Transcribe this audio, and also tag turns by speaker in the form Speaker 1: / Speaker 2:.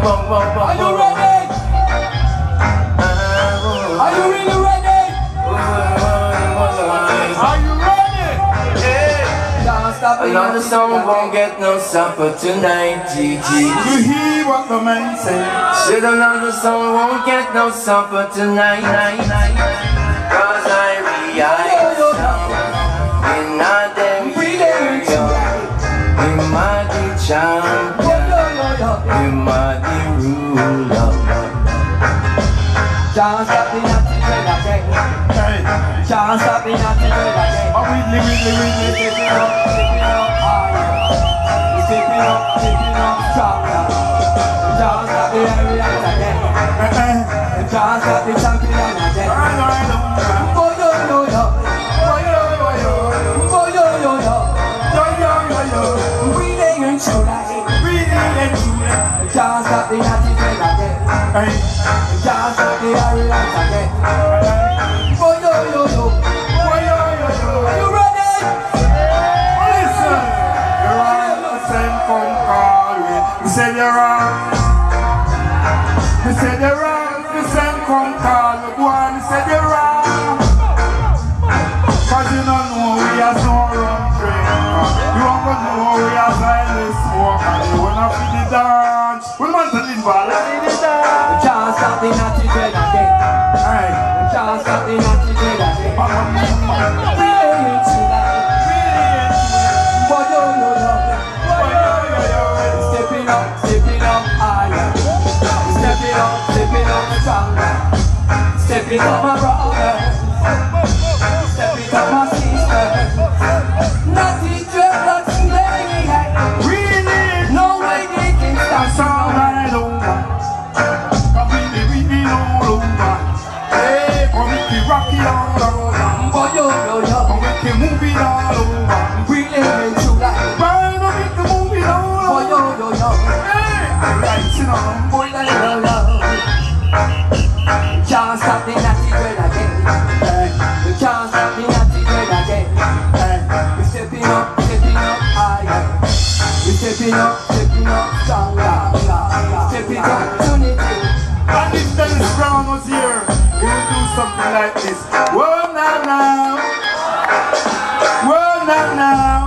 Speaker 1: Are you ready? Are you really ready? Are you ready?
Speaker 2: Another song won't get no supper tonight, GG.
Speaker 1: You hear what the man say?
Speaker 2: Said another song won't get no supper tonight, cause I realize in a them here, in my champion, in my ruler.
Speaker 1: Can't stop the natty dread again. Can't stop the natty dread again. Oh, we step it up higher. Step it up stronger. Can't stop the areas again. Can't stop the champion again. Boy yo yo yo, boy yo yo yo, boy yo yo yo, yo yo yo yo. Breathing in true light, breathing in true light. Can't stop the natty dread again. Can't stop the areas again. Boy yo yo yo, boy yo yo yo. Are you ready?
Speaker 3: Listen, you're on the same phone call. You said you're wrong. You said you're wrong. The same phone call. The boy, you said you're wrong. Cause you don't know we are so run train. You don't know we are silent smoke. And you wanna feel the dance. We want to live by the dance.
Speaker 1: Can't stop the natty dread again. Can't stop the natty dread again. Breathing in true light. Boy yo yo yo, boy yo yo yo. Stepping up higher. Stepping up stronger. Stepping up my brother. Stepping up my sister. Natty dreadlocks maniac.
Speaker 3: Really?
Speaker 1: No way they can stop.
Speaker 3: That's all right over. Come with me all over. Hey, come with me rocky all over.
Speaker 1: Boy yo yo yo,
Speaker 3: Come with me movie all over.
Speaker 1: breathing in true light.
Speaker 3: Why don't make the movie all
Speaker 1: Boy yo
Speaker 3: over?
Speaker 1: yo yo,
Speaker 3: Hey, I'm writing on.
Speaker 1: boy yo yo yo. Can't stop the natty dread again. You can't stop the natty dread again. We're stepping up higher. We're stepping up stronger. Stepping up unity.
Speaker 3: And if Dennis Brown was here, he would do something like this. Whoa, now, now. Whoa, now, now.